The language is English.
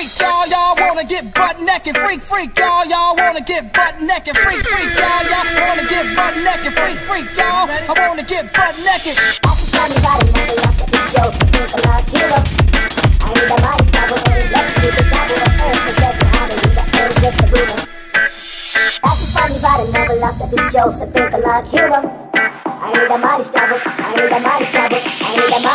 freak, y'all. Y'all wanna get butt naked, freak, freak, y'all. Y'all wanna get butt naked, freak, freak, y'all. Y'all wanna get butt naked, freak, freak, y'all. I wanna get butt naked. Everybody never lost the big joke, think I'm not hero. I need a body stop with me, let's keep it top of the earth, possessing how to use the earth just a rumor. Everybody never lost the big joke, so think I'm not hero. I need a body stop, I need a body stop, I need a